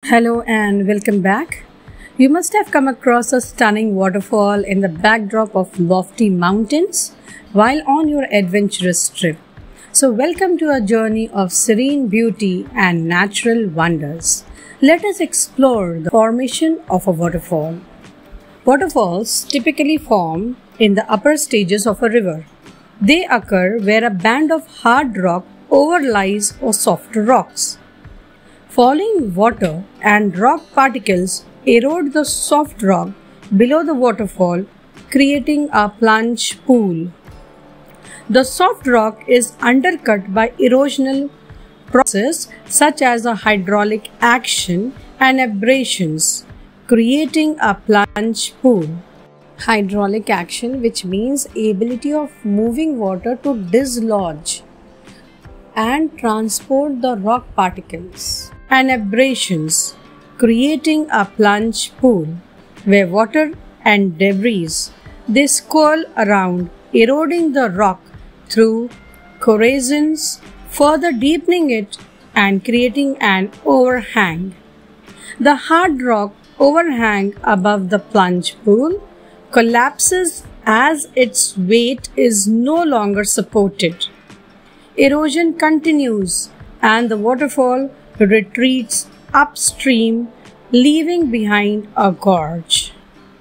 Hello and welcome back. You must have come across a stunning waterfall in the backdrop of lofty mountains while on your adventurous trip. So, welcome to a journey of serene beauty and natural wonders. Let us explore the formation of a waterfall. Waterfalls typically form in the upper stages of a river. They occur where a band of hard rock overlies or softer rocks. Falling water and rock particles erode the soft rock below the waterfall, creating a plunge pool. The soft rock is undercut by erosional processes such as a hydraulic action and abrasions, creating a plunge pool. Hydraulic action, which means ability of moving water to dislodge and transport the rock particles, and abrasions, creating a plunge pool where water and debris they swirl around, eroding the rock through corrosions, further deepening it and creating an overhang. The hard rock overhang above the plunge pool collapses as its weight is no longer supported. Erosion continues and the waterfall retreats upstream, leaving behind a gorge.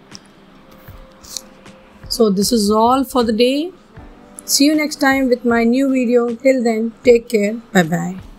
So this is all for the day. See you next time with my new video. Till then, take care. Bye bye.